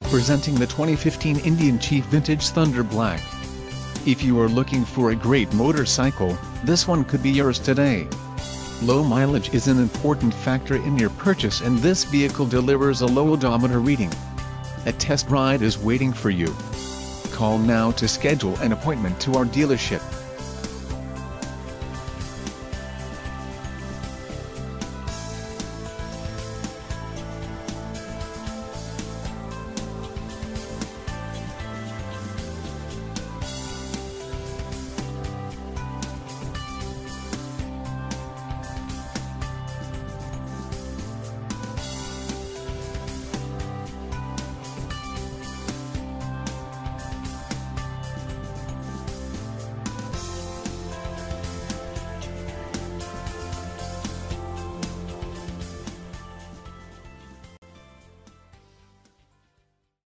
Presenting the 2015 Indian Chief Vintage Thunder Black. If you are looking for a great motorcycle, this one could be yours today. Low mileage is an important factor in your purchase, and this vehicle delivers a low odometer reading. A test ride is waiting for you. Call now to schedule an appointment to our dealership.